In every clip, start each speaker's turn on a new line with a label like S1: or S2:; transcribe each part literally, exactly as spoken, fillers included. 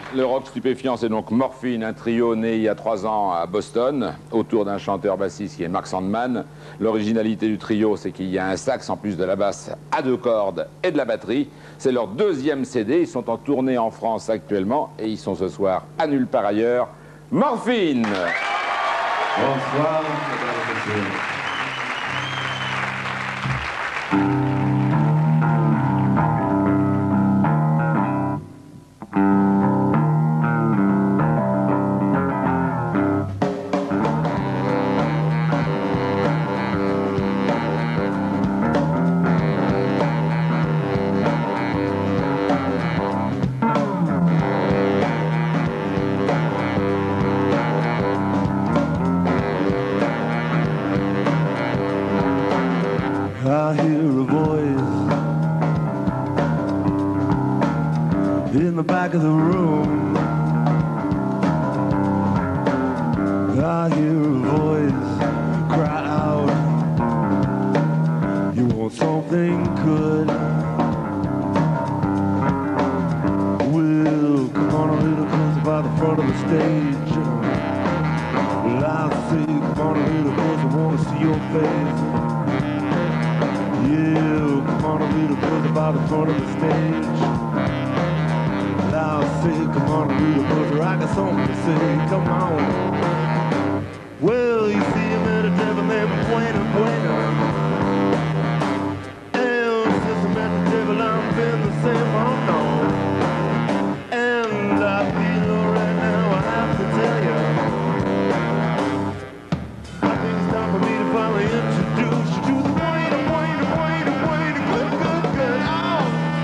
S1: Le rock stupéfiant, c'est donc Morphine, un trio né il y a trois ans à Boston, autour d'un chanteur bassiste qui est Mark Sandman. L'originalité du trio, c'est qu'il y a un sax en plus de la basse à deux cordes et de la batterie. C'est leur deuxième C D, ils sont en tournée en France actuellement et ils sont ce soir à nulle part ailleurs. Morphine.
S2: Bonsoir, mesdames et messieurs.
S3: I hear a voice in the back of the room. I hear a voice cry out, you want something good? Well, come on a little closer by the front of the stage. Well, I say, come on a little closer, I want to see your face. Yeah, come on a little closer by the front of the stage. I'll say, come on a little closer, I got something to say, come on. Well, you see him at a devil named Buena Buena. And since I met the devil, I've been the same, oh no. And I feel right now, I have to tell you, I think it's time for me to finally introduce you to the Buena Buena Buena Buena good good good oh.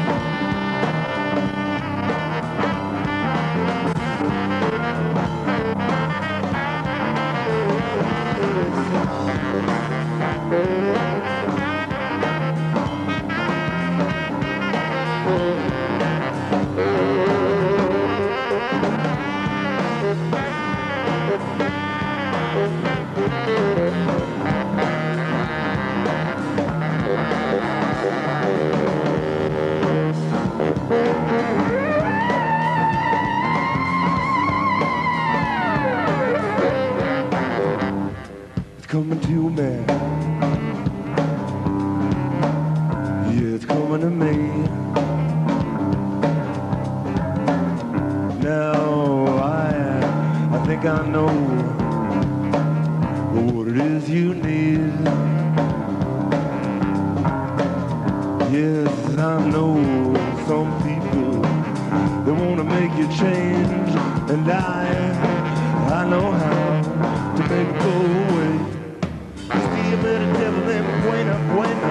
S3: It's coming to me. Yeah, it's coming to me. Now I, I think I know what it is you need. Yes, I know some people, they want to make you change, and I, I know how to make it go away. You see a better devil named Buena Buena,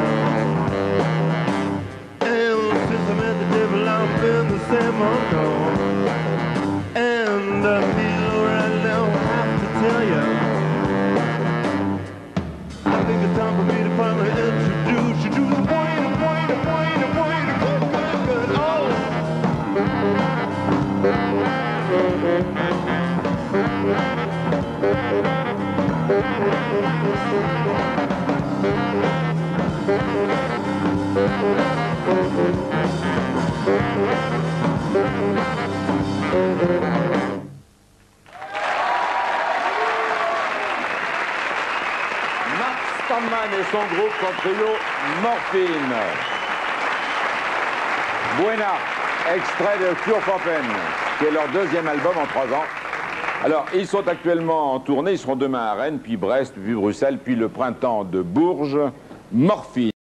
S3: and since I met the devil, I've been the same, oh no. And I feel right now, I have to tell you, I think it's time for me to finally introduce you to the Buena Buena Buena Buena good good good oh.
S1: Mark Sandman et son groupe, son trio Morphine. Buena, extrait de Cure Poppen, qui est leur deuxième album en trois ans. Alors, ils sont actuellement en tournée, ils seront demain à Rennes, puis Brest, puis Bruxelles, puis le printemps de Bourges. Morphine.